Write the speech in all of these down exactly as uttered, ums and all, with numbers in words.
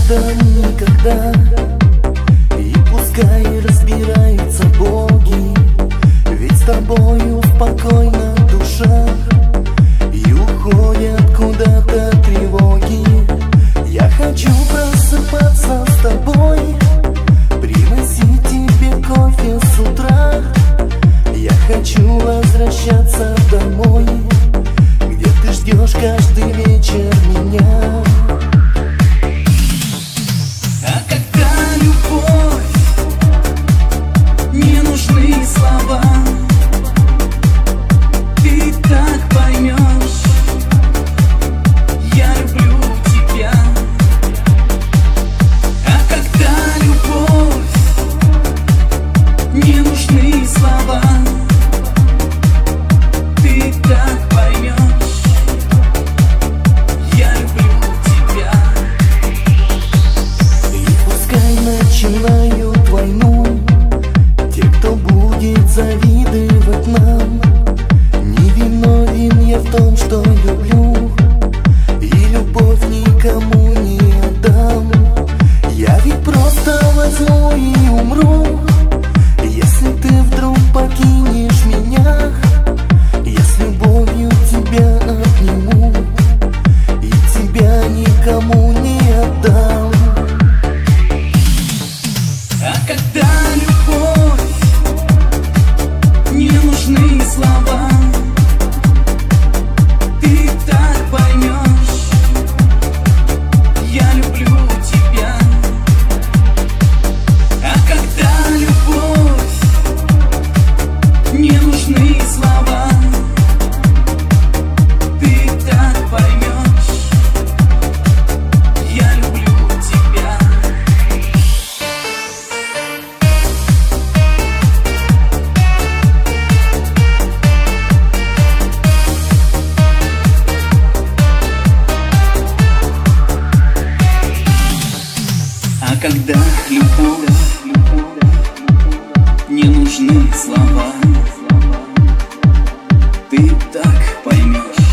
рядом никогда. И пускай разбираются боги, ведь с тобою спокойно душа. И уходят куда-то тревоги. Я хочу просыпаться с тобой, приносить тебе кофе с утра. Я хочу возвращаться домой, где ты ждешь каждый вечер меня. А когда любовь, не нужны слова, ты так поймешь, я люблю тебя. А когда любовь, не нужны слова, ты так поймешь, я люблю тебя. И пускай начинают войну те, кто будет завидовать нам. Не виновен я в том, что люблю, и любовь никому не отдам. Я ведь просто возьму и умру, если ты вдруг покинешь меня. Я с любовью тебя обниму и тебя никому не отдам. А когда любовь, не нужны слова, ты так поймешь, я люблю тебя. А когда любовь, не нужны слова, ты так поймешь, я люблю тебя. А когда любовь, не нужны слова, ты так поймешь,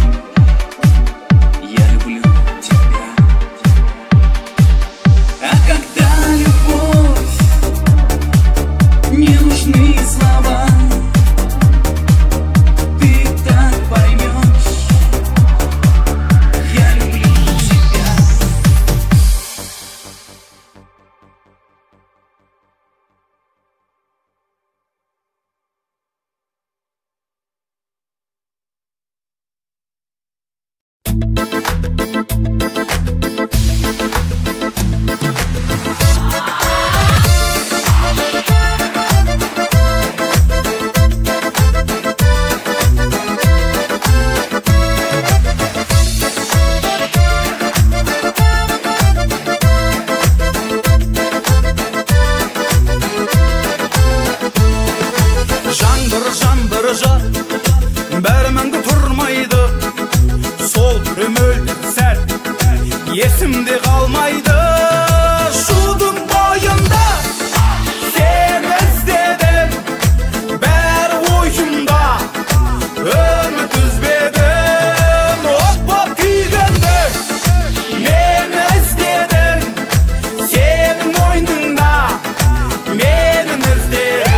я люблю тебя. А когда любовь, не нужны слова, ты так поймешь, я люблю тебя. Жаңбыр жаңбыр жар, бәріміңді тұрмайды. Сол бір мөлдір сәт, есімде қалмайды. Шудың бойында сені іздедім, бәрі ойымда, үміт үзбедім. От боп күйгенде мені іздедің, сенің мойныңда менің іздедім.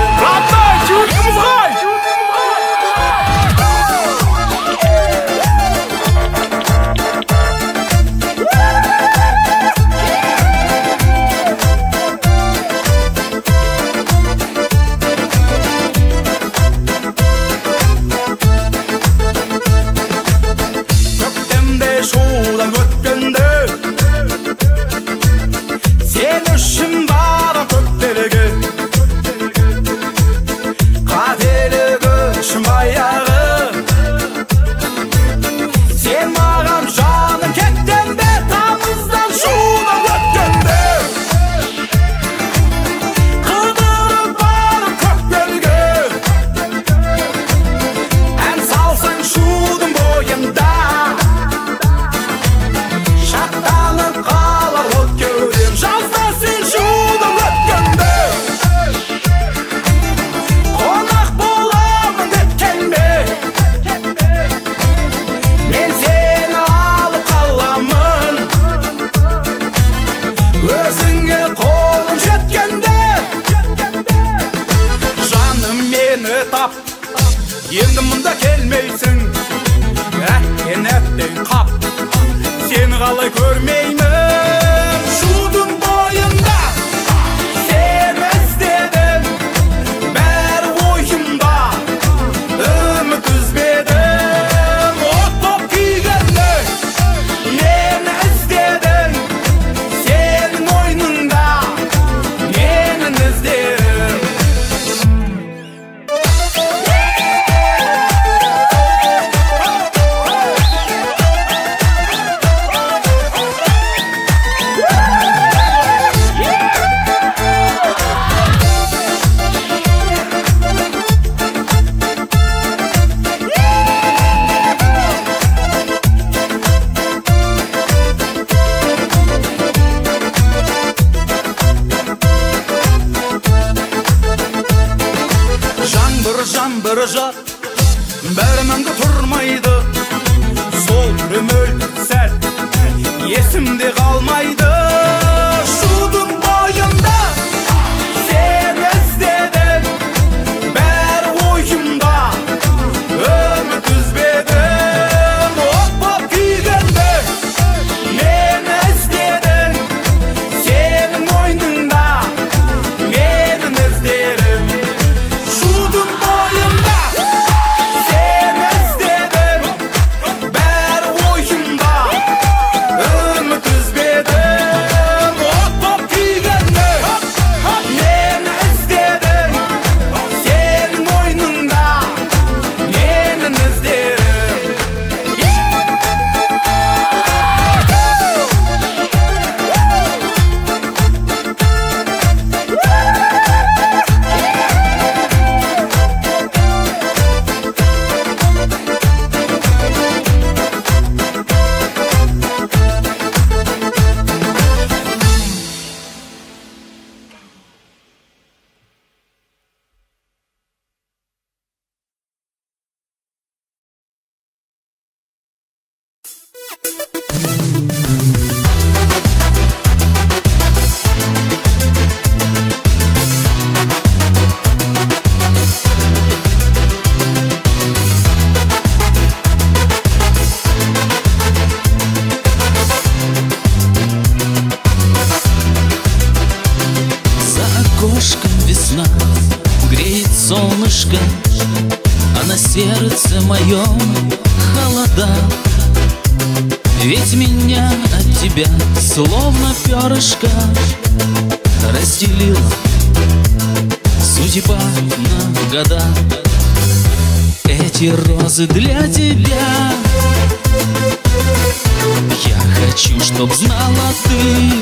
білмеймін. Шудың бойында сен іздедім, бәрі ойымда үміт үзбедім. От боп күйгенді мен іздедім, сенің мойныңда менің іздерім. Жаңбыр жат, бәріміңді тұрмайды, сол бір мөлдір сәт есімде қалмайды. Шудың бойында сен іздедім, бәрі ойымда үміт үзбедім. От боп күйгенді мен іздедім, сенің мойныңда менің іздерім. Шудың бойында сен іздедім, бәрі ойымда үміт үзбедім. От боп күйгенді мен іздедім, сенің мойныңда менің іздерім. Окошком весна, греет солнышко, а на сердце моем холода. Ведь меня от тебя словно перышко разделила судьба на года. Эти розы для тебя, я хочу, чтоб знала ты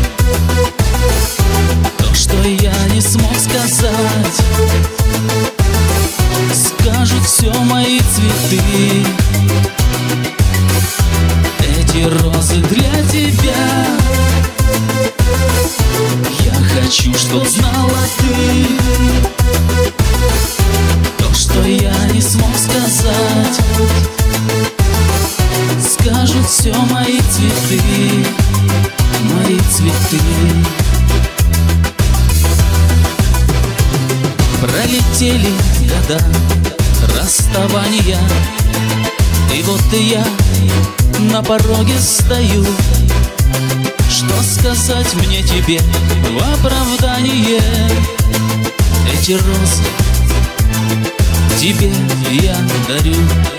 то, что я не смог сказать. Скажут все мои цветы. Эти розы для тебя, я хочу, чтоб знала ты то, что я не смог сказать. Скажут все мои цветы, мои цветы. Пролетели года расставания, и вот я на пороге стою. Что сказать мне тебе в оправдание? Эти розы тебе я дарю.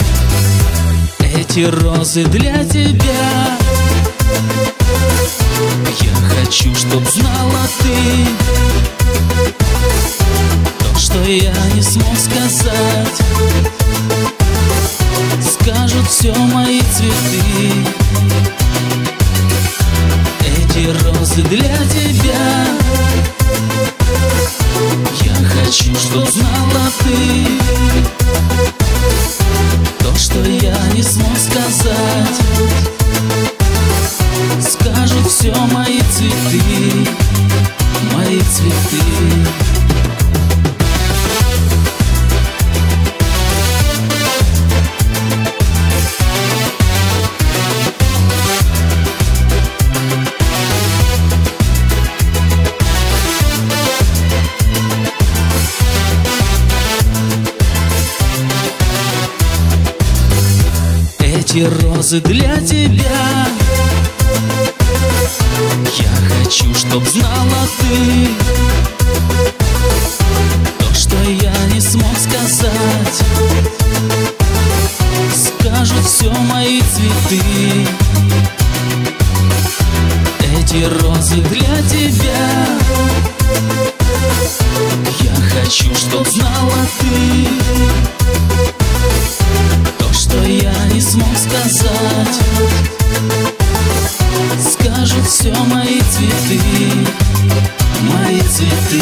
Эти розы для тебя, я хочу, чтоб знала ты то, что я не смог сказать. Скажут все мои цветы. Эти розы для тебя, я хочу, чтоб знала ты то, что я не смог сказать. Скажут все мои цветы, мои цветы. Эти розы для тебя, чтоб знала ты то, что я не смог сказать. Скажут все мои цветы, эти розы для тебя. Я хочу, чтоб знала ты то, что я не смог сказать. Скажут все мои цветы, мои цветы.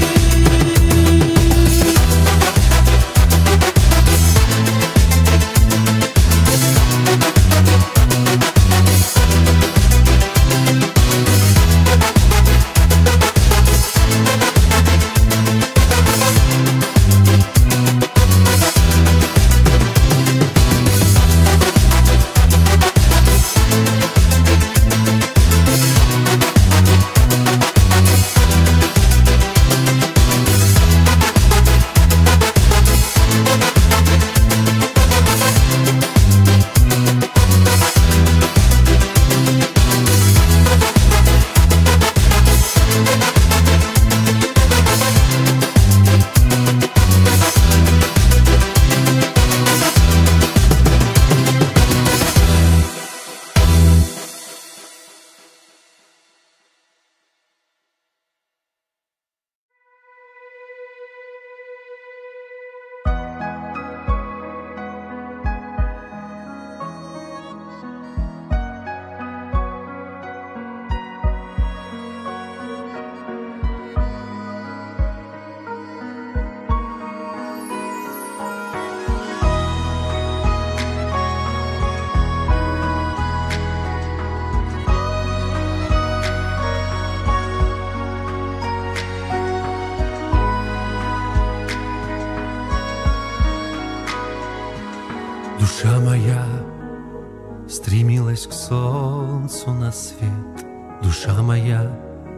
Душа моя стремилась к солнцу на свет. Душа моя,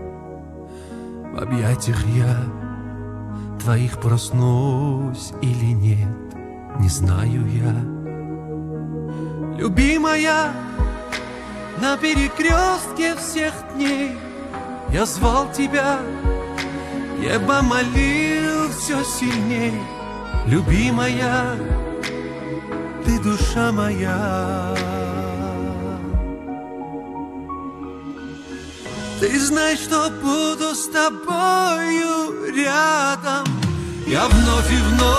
в объятиях я твоих проснусь или нет, не знаю я. Любимая, на перекрестке всех дней я звал тебя, небо молил все сильней. Любимая, ты душа моя. Ты знаешь, что буду с тобою рядом. Я вновь и вновь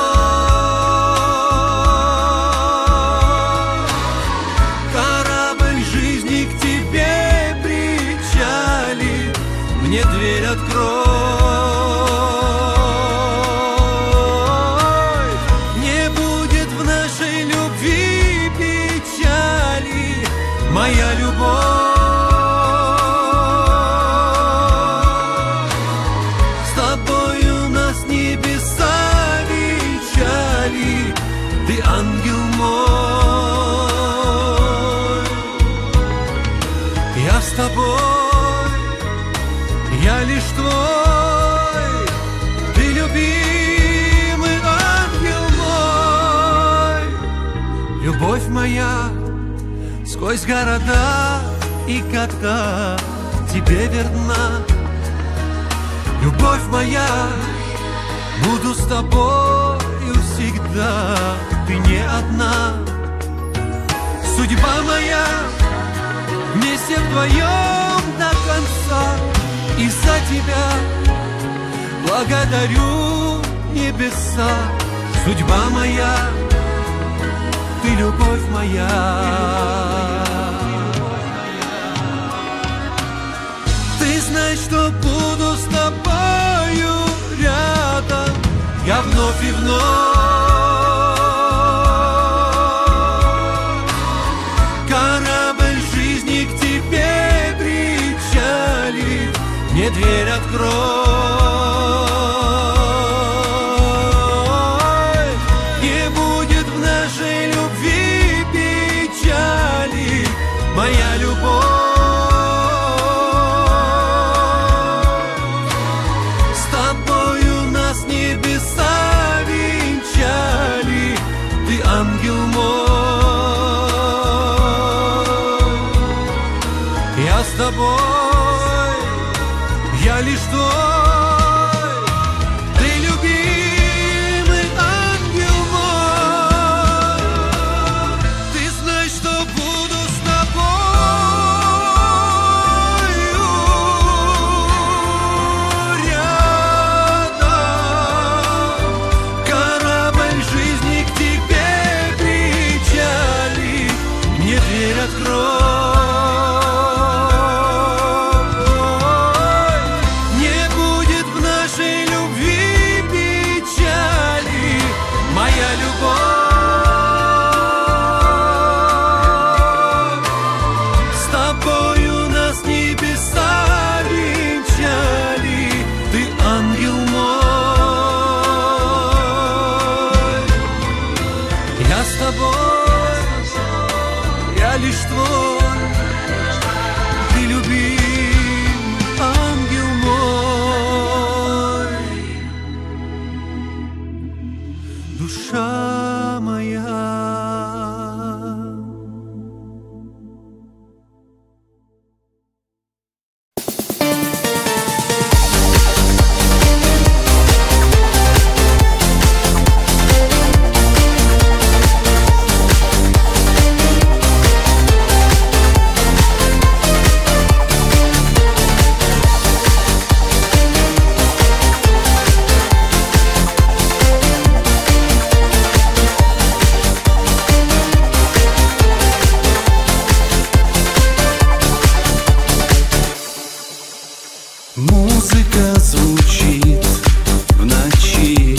корабль жизни к тебе причалит. Мне дверь открой. Моя любовь, с тобою нас небеса венчали. Ты ангел мой, я с тобой, я лишь твой. Ты любимый ангел мой, любовь моя. Сквозь города и года тебе верна. Любовь моя, буду с тобою всегда. Ты не одна. Судьба моя, вместе вдвоем до конца. И за тебя благодарю небеса. Судьба моя, ты любовь моя. Ты знаешь, что буду с тобою рядом. Я вновь и вновь корабль жизни к тебе причалит. Мне дверь открой. Моя любовь, с тобою нас небеса венчали. Ты ангел мой, я с тобой, я лишь твой, ты любимый ангел мой. Ты знай, что буду с тобою рядом. Корабль жизни к тебе причалит, мне дверь открой. Лишь твой, ты любим, ангел мой, душа моя. Музыка звучит в ночи.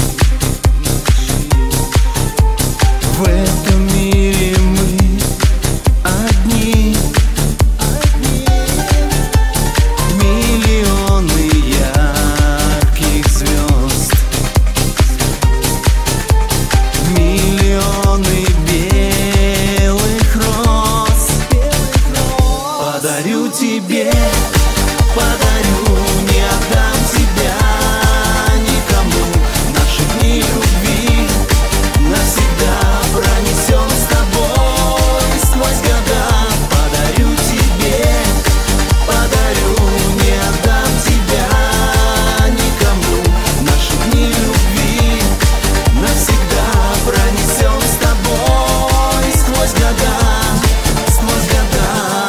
В этом мире мы одни. Миллионы ярких звезд, миллионы белых роз. Подарю тебе, подарю, не отдам тебя никому. Наши дни любви навсегда пронесем с тобой сквозь года. Подарю тебе, подарю, не отдам тебя никому. Наши дни любви навсегда пронесем с тобой сквозь года, сквозь года.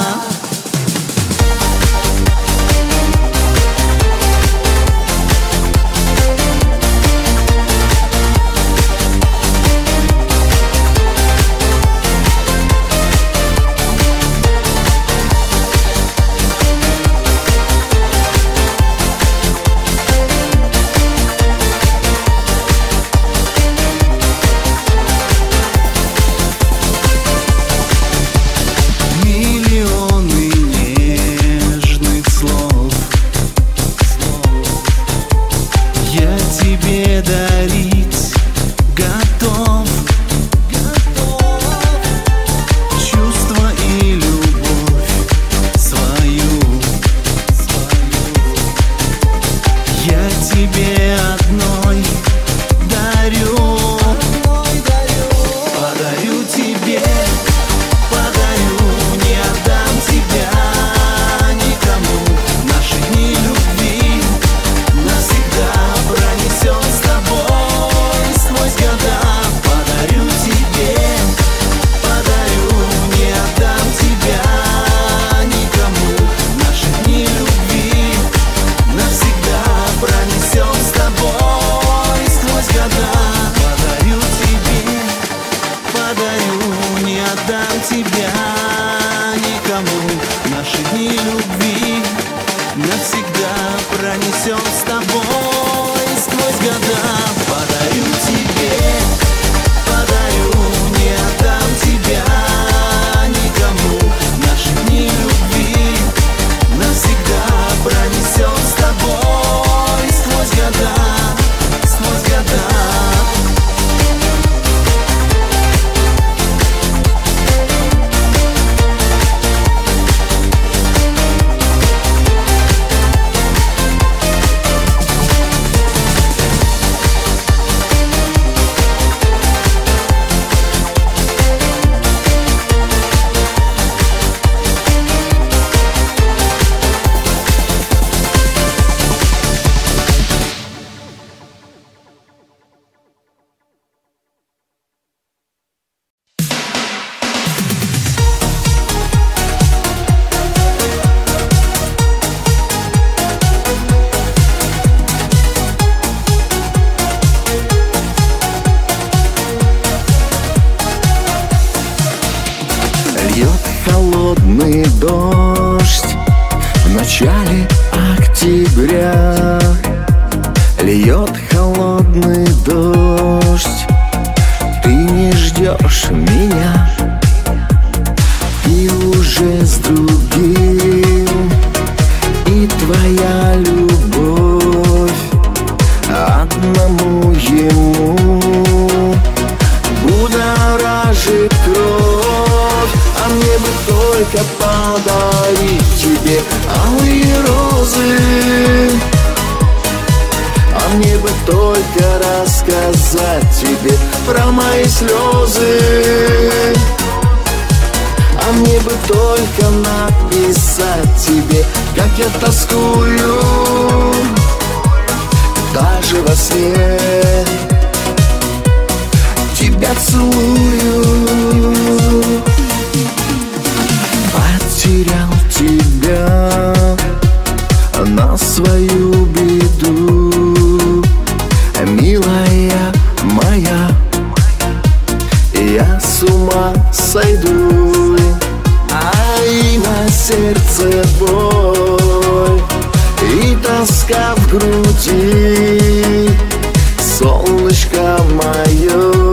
Миллионы нежных слов я тебе дарить готов. Чувства и любовь свою я тебе одной дарю. Подарю тебе, подарю, не отдам тебя никому. Наши дни любви навсегда пронесем с тобой сквозь года. Подарю тебе, подарю, не отдам тебя никому. Наши дни любви навсегда пронесем с тобой тебя льет холодный дождь. Ты не ждешь меня и уже с другим, и твоя любовь одному ему будоражит кровь. А мне бы только подарить тебе алые розы, а мне бы только рассказать тебе про мои слезы, а мне бы только написать тебе, как я тоскую даже во сне. Тебя целую, потерял тебя на свою беду, милая моя, я с ума сойду. Ай, на сердце боль и тоска в груди, солнышко мое,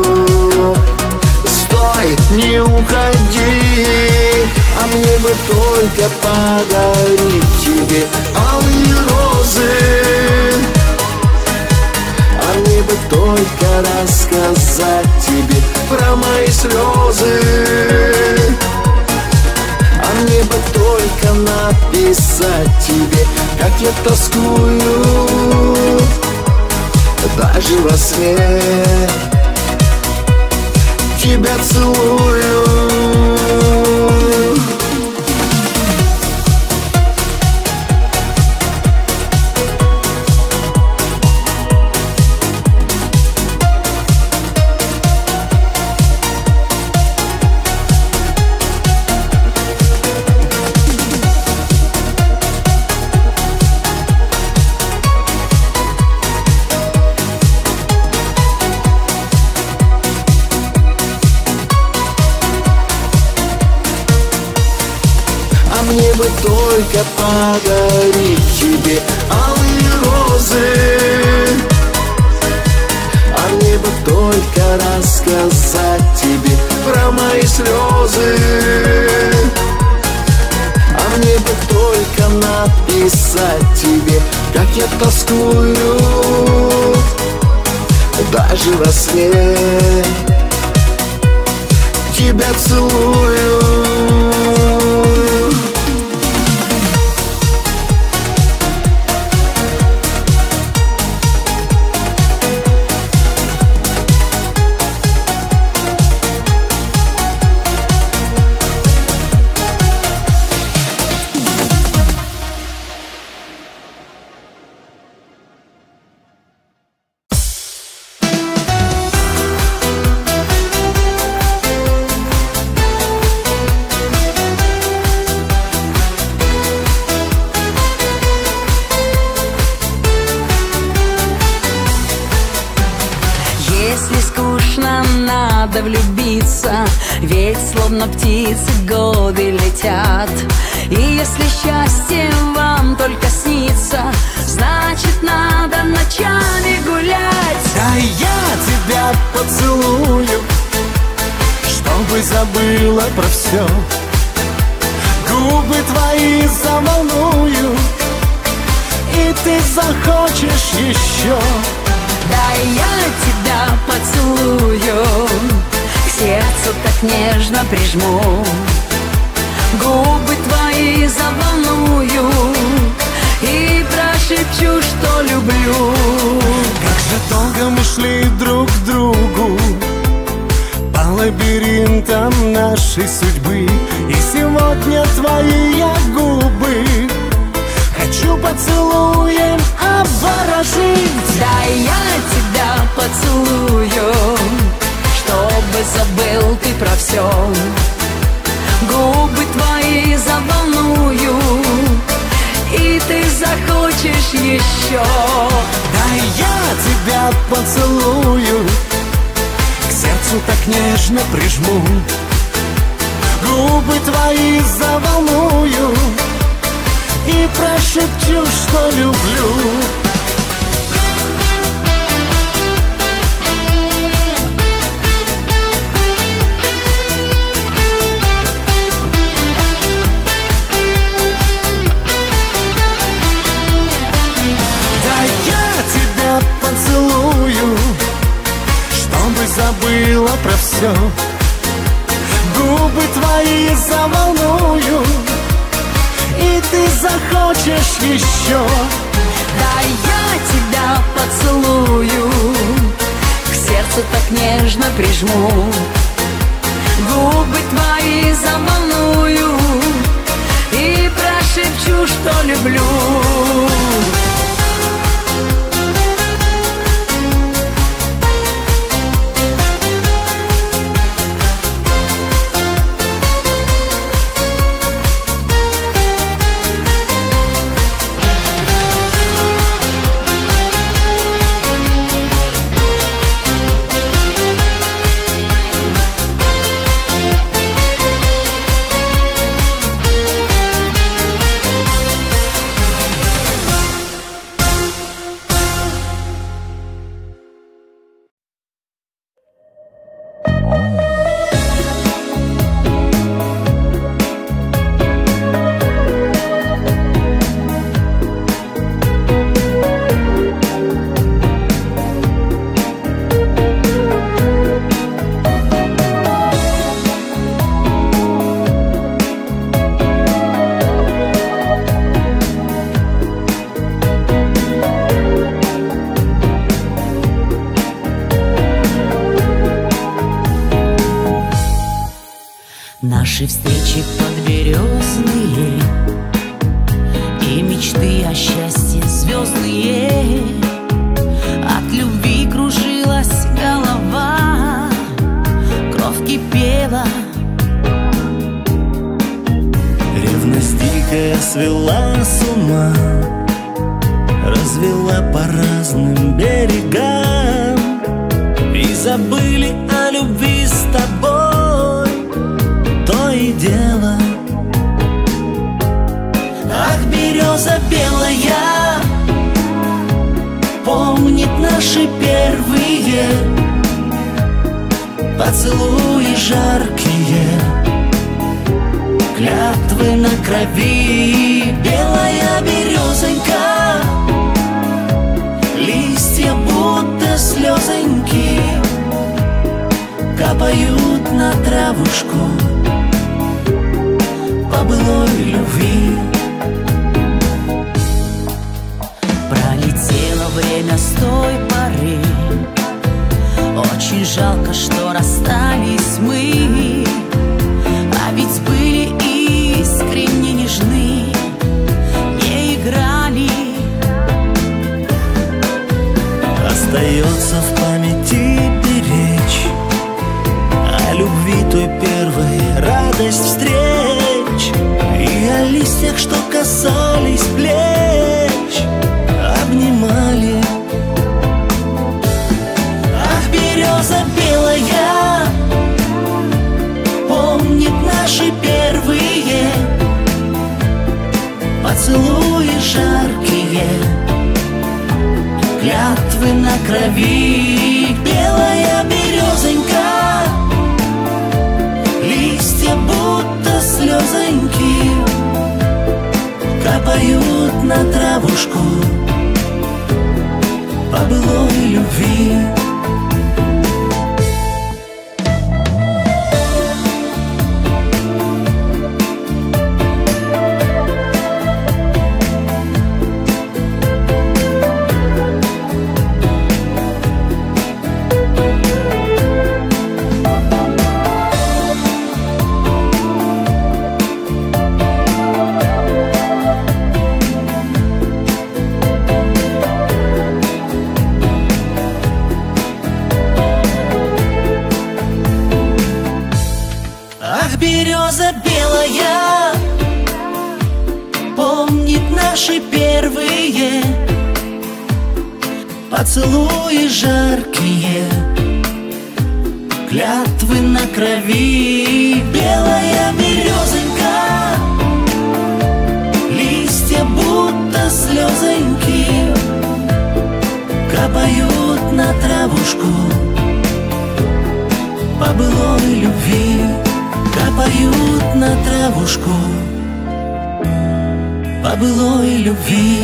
стой, не уходи. А мне бы только подарить тебе алые розы, а мне бы только рассказать тебе про мои слезы, а мне бы только написать тебе, как я тоскую даже во сне. Тебя целую. Мне бы только подарить тебе алые розы, а мне бы только рассказать тебе про мои слезы, а мне бы только написать тебе, как я тоскую даже во сне. Тебя целую. Надо влюбиться, ведь словно птицы годы летят. И если счастье вам только снится, значит надо ночами гулять. Да я тебя поцелую, чтобы забыла про все. Губы твои заволную, и ты захочешь еще. Да я тебя поцелую, к сердцу так нежно прижму. Губы твои заволную и прошепчу, что люблю. Как же долго мы шли друг к другу по лабиринтам нашей судьбы, и сегодня твои я губы хочу поцелуем обворожить. Да я тебя поцелую, чтобы забыл ты про все. Губы твои заволную, и ты захочешь еще. Да я тебя поцелую, к сердцу так нежно прижму. Губы твои заволную, и прошепчу, что люблю. Поцелую, чтобы забыла про все. Губы твои заволную, и ты захочешь еще. Да я тебя поцелую, к сердцу так нежно прижму. Губы твои заволную, и прошепчу, что люблю. Наши встречи подберезные и мечты о счастье звездные. От любви кружилась голова, кровь кипела. Ревность дикая свела с ума, развела по разным берегам. И забыли о любви с тобой, то и дело. Ах, береза белая, помнит наши первые поцелуи жаркие, клятвы на крови. Белая березонька, листья будто слезоньки капают на травушку по былой любви. Пролетело время с той поры, очень жалко, что расстались мы. А ведь были искренне нежны, не играли. Остается в памяти беречь о любви той первой, радость встреч и о листьях, что касались плеч, обнимали. Ах, береза белая, помнит наши первые поцелуи жаркие, клятвы на крови. Белая березонька, листья будто слезоньки капают на травушку по былой любви. Береза белая, помнит наши первые поцелуи жаркие, клятвы на крови. Белая березонька, листья былой любви капают на травушку, по былой любви.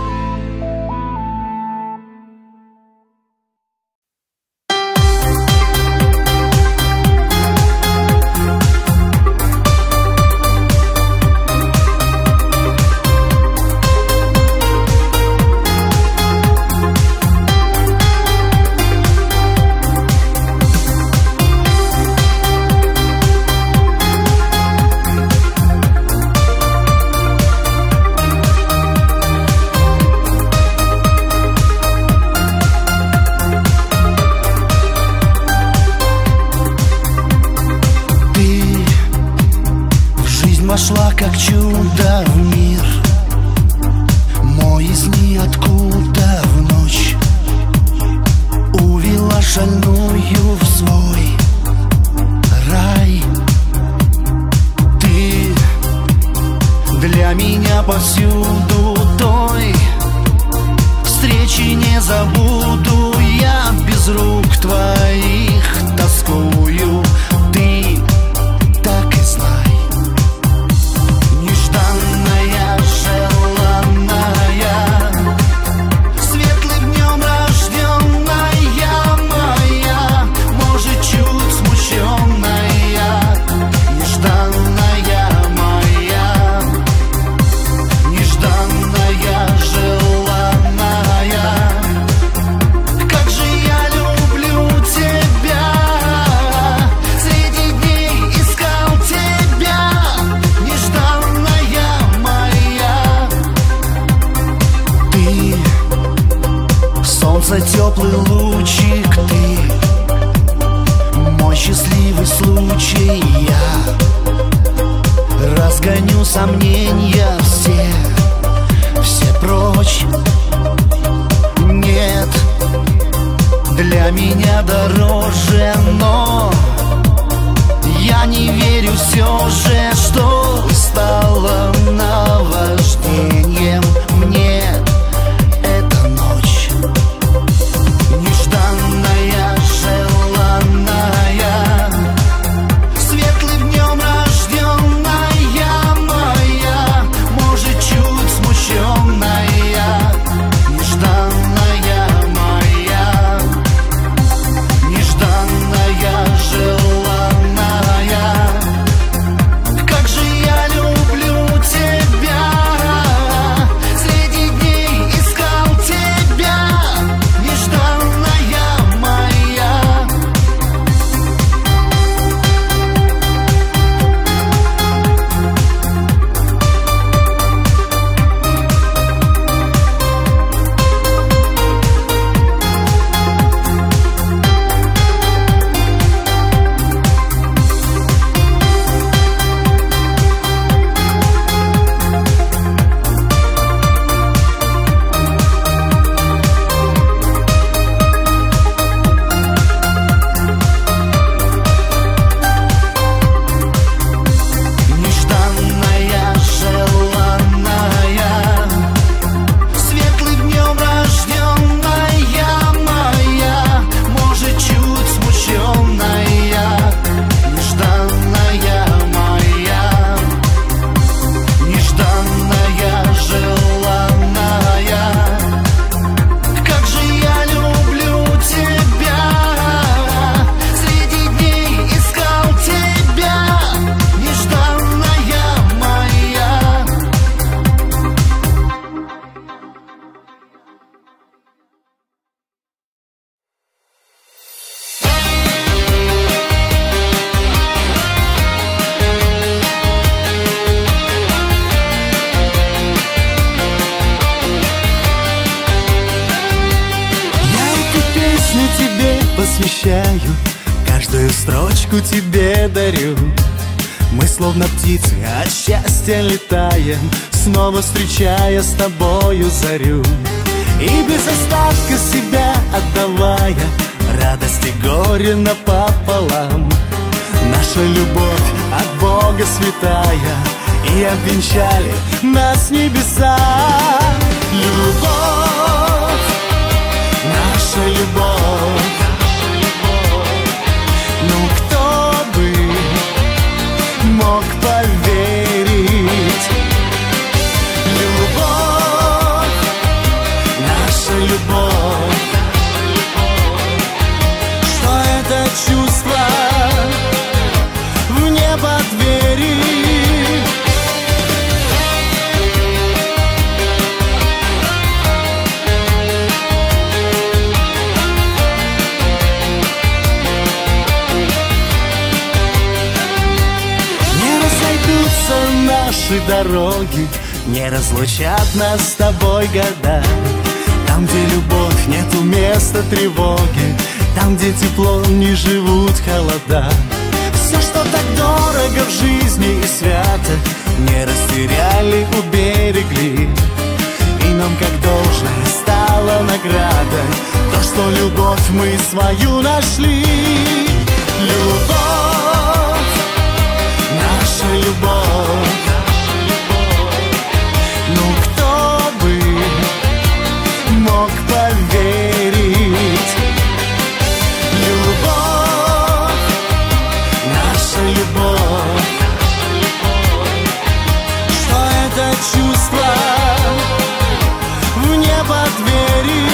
Вошла как чудо в мир, мой из ниоткуда в ночь, увела шальную в свой рай. Ты для меня повсюду той, встречи не забуду, я без рук твоих тоскую. Ты так и знай. Нежданная, желанная, светлым днем рожденная моя, может, чуть смущенная. Нежданная моя, нежданная, желанная, как же я люблю тебя. Среди дней искал тебя, нежданная моя. Ты солнце, теплый лучик, ты мой счастливый случай. Я разгоню сомнения все, все прочь. Нет, для меня дороже, но я не верю все же, что стало наваждением мне эта ночь. Нежданная, желанная, светлым днем рожденная моя, может, чуть смущенная. Нежданная моя, нежданная, желанная, как же я люблю тебя. Среди дней искал тебя, нежданная моя. Нежданная, желанная, светлым днем рожденная моя, может, чуть смущенная. Нежданная моя, нежданная, желанная, как же я люблю тебя. Среди дней искал тебя, нежданная моя. Я эту песню тебе посвящаю, каждую строчку тебе дарю. Мы словно птицы от счастья летаем, снова встречая с тобою зарю. И без остатка себя отдавая, радость и горе напополам. Наша любовь от Бога святая, и обвенчали нас небеса. Любовь, наша любовь, ну кто наши дороги, не разлучат нас с тобой года. Там, где любовь, нету места тревоги, там, где тепло, не живут холода. Все, что так дорого в жизни и свято, не растеряли, уберегли. И нам как должное стала награда то, что любовь мы свою нашли. Любовь, наша любовь. Ну кто бы мог поверить? Любовь, наша любовь, что это чувство в небо двери.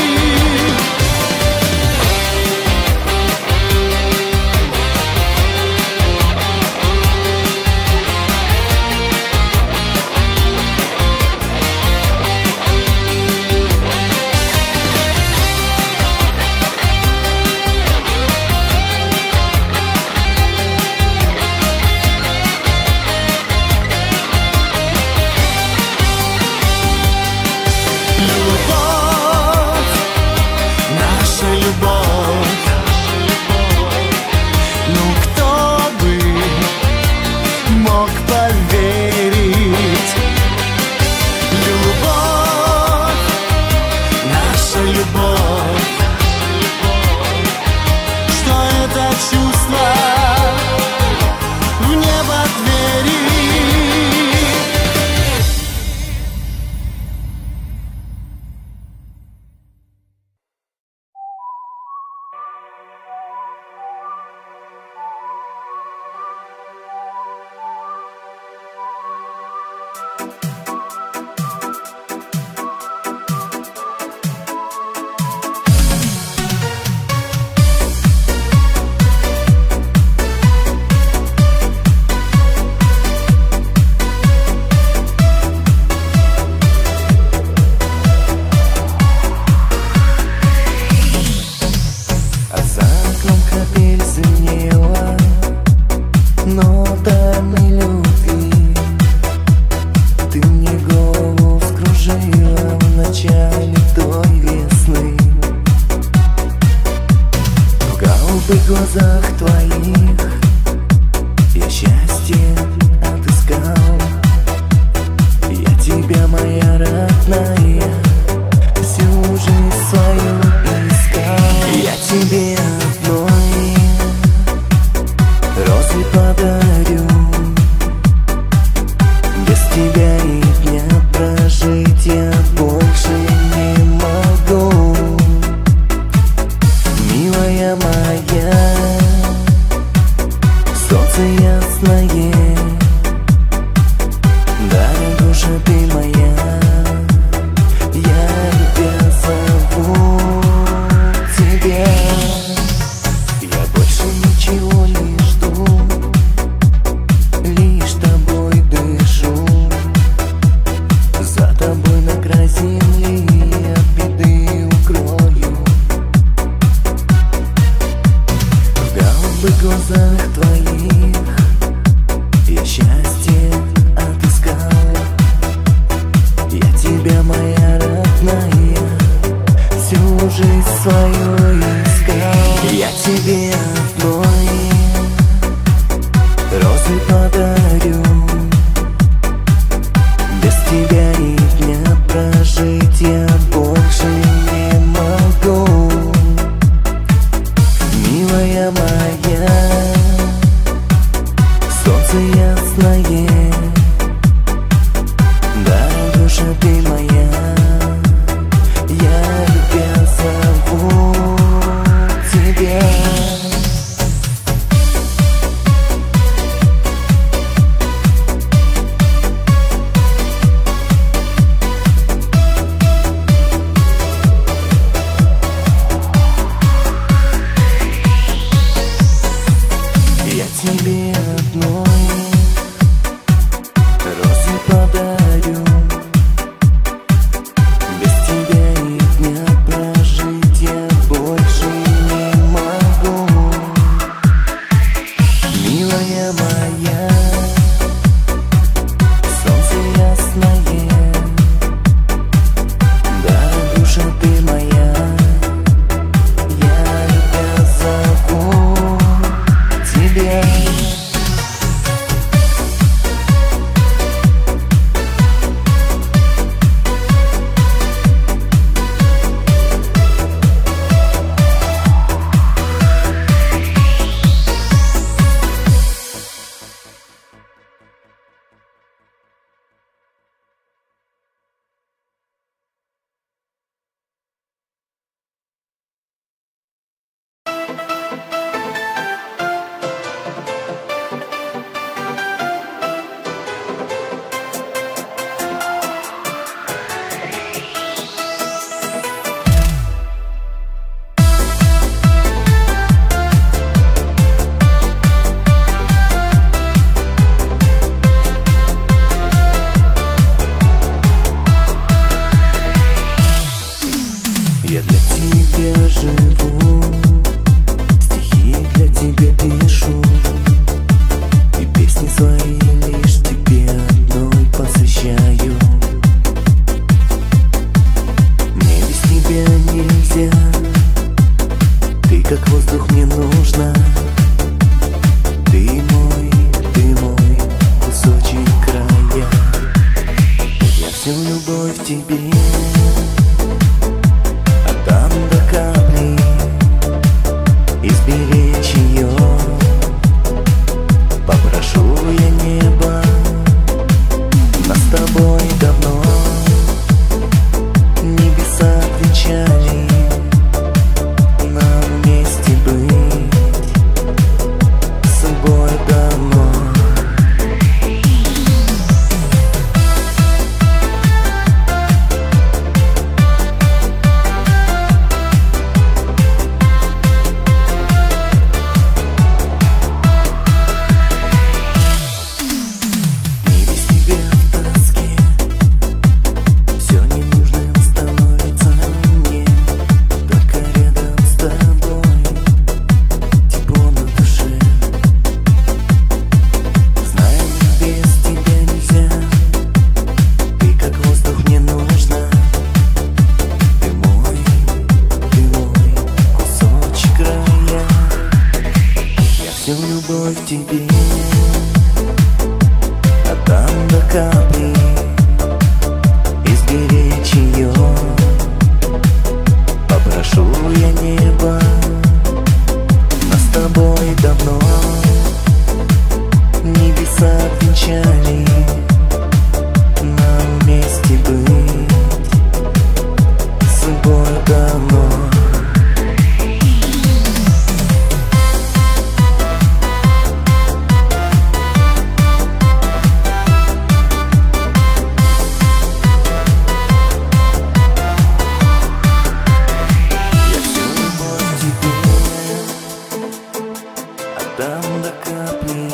В глазах твоих я счастье отыскал. Я тебя, моя родная, всю жизнь свою искал. Я тебе одной розы подарю, без тебя и дня прожить я больше не могу. Милая моя, Я для тебя живу, стихи для тебя пишу, и песни свои лишь тебе одной посвящаю. Мне без тебя нельзя, ты как воздух мне нужна. Ты мой, ты мой кусочек края. Я всю любовь тебе отдам до капли, изберечь ее попрошу я небо. Нас с тобой давно небеса отвечали нам вместе быть с собой давно. Всю любовь тебе отдам до капли, изберечь ее попрошу я небо. Нас с тобой давно небеса отвечали нам вместе быть с собой давно. Отдам до капли,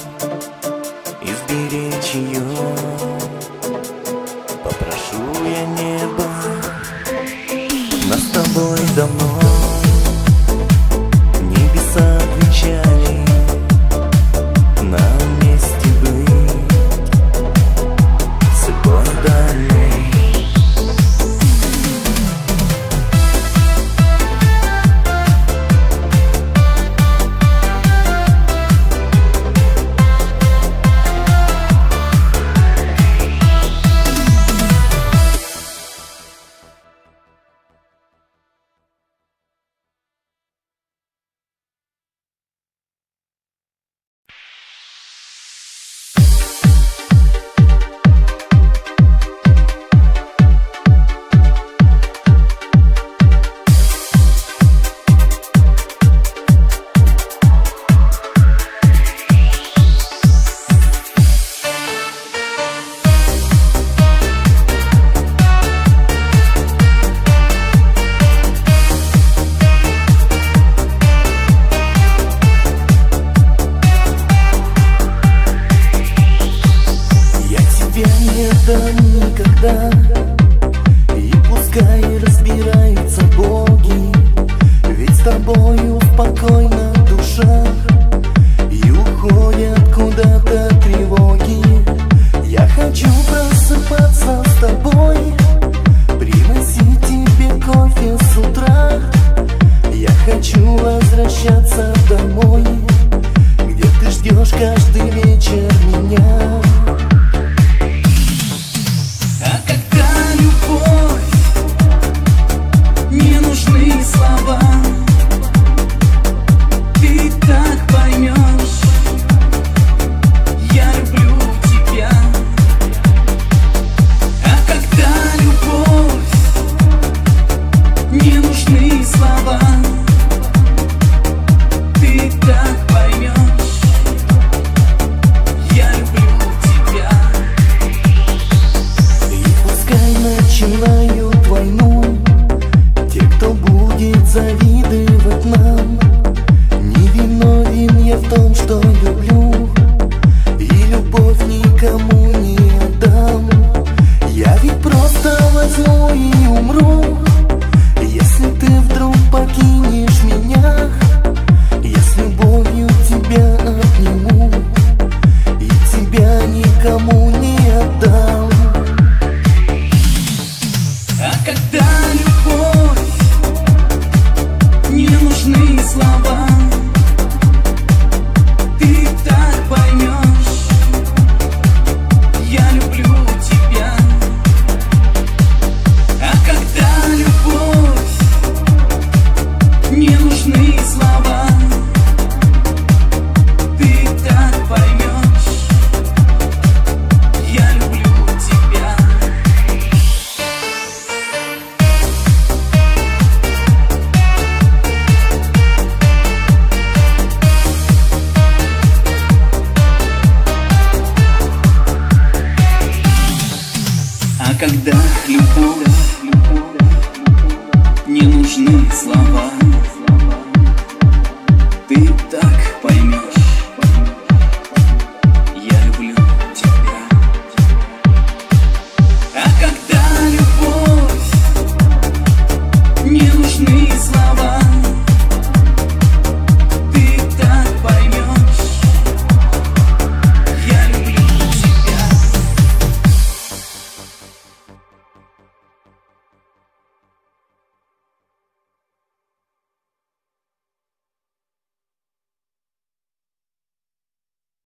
изберечь ее попрошу я небо. Нас с тобой давно небеса отвечали нам вместе быть с собой давно. Никогда, и пускай разбираются боги, ведь с тобою спокойно душа, и уходят куда-то тревоги. Я хочу просыпаться с тобой, приносить тебе кофе с утра. Я хочу возвращаться домой, где ты ждешь каждый вечер меня. Не нужны слова, ты так поймешь, я люблю тебя. А когда любовь, не нужны слова, ты так поймешь, я люблю тебя. И пускай начинают войну те, кто будет завидовать нам, не виновен я в том, что люблю, и любовь никому не отдам. Я ведь просто возьму и умру,